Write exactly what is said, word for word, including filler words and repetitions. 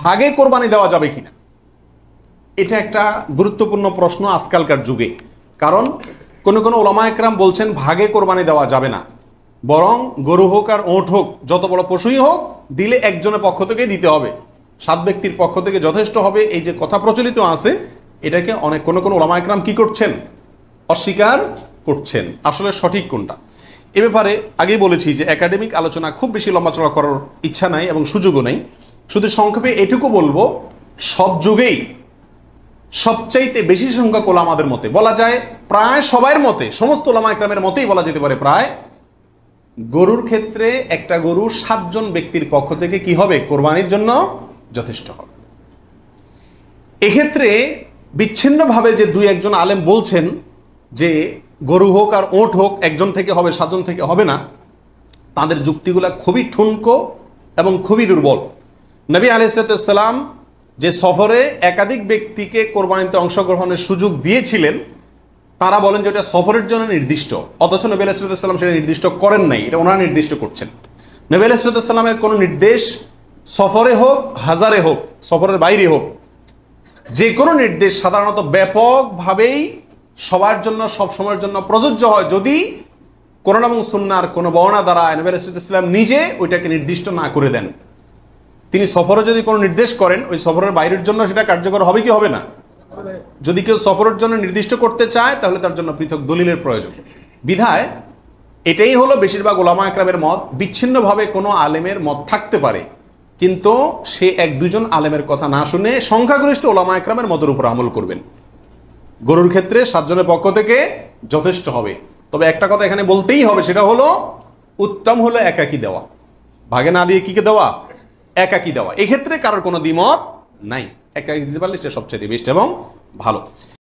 ভাগে কোরবানি দেওয়া যাবে কিনা, এটা একটা গুরুত্বপূর্ণ প্রশ্ন আজকালকার যুগে। কারণ কোনো কোনো ওলামা একরাম বলছেন ভাগে কোরবানি দেওয়া যাবে না, বরং গরু হোক আর ওঁট হোক, যত বড় পশুই হোক, দিলে একজনের পক্ষ থেকে দিতে হবে, সাত ব্যক্তির পক্ষ থেকে যথেষ্ট হবে। এই যে কথা প্রচলিত আছে, এটাকে অনেক কোনো কোনো ওলামা একরাম কি করছেন, অস্বীকার করছেন। আসলে সঠিক কোনটা, এ ব্যাপারে আগেই বলেছি যে একাডেমিক আলোচনা খুব বেশি লম্বাচড়া করার ইচ্ছা নাই এবং সুযোগও নেই। শুধু সংক্ষেপে এটুকু বলবো, সব যুগেই সবচাইতে বেশি সংখ্যক ওলামাদের মতে, বলা যায় প্রায় সবার মতে, সমস্ত ওলামা একরামের মতেই বলা যেতে পারে প্রায়, গরুর ক্ষেত্রে একটা গরু সাতজন ব্যক্তির পক্ষ থেকে কি হবে, কোরবানির জন্য যথেষ্ট হবে। এক্ষেত্রে বিচ্ছিন্নভাবে যে দুই একজন আলেম বলছেন যে গরু হোক আর ওঁট হোক একজন থেকে হবে, সাতজন থেকে হবে না, তাদের যুক্তিগুলা খুবই ঠুনকো এবং খুবই দুর্বল। নবী আলাইহিস সালাম যে সফরে একাধিক ব্যক্তিকে কোরবানিতে অংশগ্রহণের সুযোগ দিয়েছিলেন, তারা বলেন যে এটা সফরের জন্য নির্দিষ্ট, অথচ নবী আলাইহিস সালাম সেটা নির্দিষ্ট করেন নাই, এটা ওনারা নির্দিষ্ট করছেন। নবী আলাইহিস সালামের কোনো নির্দেশ সফরে হোক হাজারে হোক, সফরের বাইরে হোক, যে কোনো নির্দেশ সাধারণত ব্যাপকভাবেই সবার জন্য সব সময়ের জন্য প্রযোজ্য হয়, যদি কোরআন এবং সুন্নাহর কোনো বর্ণনা দ্বারা নবী আলাইহিস সালাম নিজে ওইটাকে নির্দিষ্ট না করে দেন। তিনি সফরে যদি কোনো নির্দেশ করেন, ওই সফরের বাইরের জন্য সেটা কার্যকর হবে কি হবে না? যদি কেউ সফরের জন্য নির্দিষ্ট করতে চায়, তাহলে তার জন্য পৃথক দলিলের প্রয়োজন। বিধায় এটাই হলো বেশিরভাগ ওলামা একরামের মত। বিচ্ছিন্নভাবে কোনো আলেমের মত থাকতে পারে, কিন্তু সে এক দুজন আলেমের কথা না শুনে সংখ্যাগরিষ্ঠ ওলামা একরামের মতের উপর আমল করবেন। গরুর ক্ষেত্রে সাতজনের পক্ষ থেকে যথেষ্ট হবে। তবে একটা কথা এখানে বলতেই হবে, সেটা হলো উত্তম হলো একাকি দেওয়া, ভাগে না দিয়ে কিকে দেওয়া, একাকি দেওয়া। এক্ষেত্রে কারোর কোনো দ্বিমত নাই, একাকি দিতে পারলে সেটা সবচেয়ে বেস্ট এবং ভালো।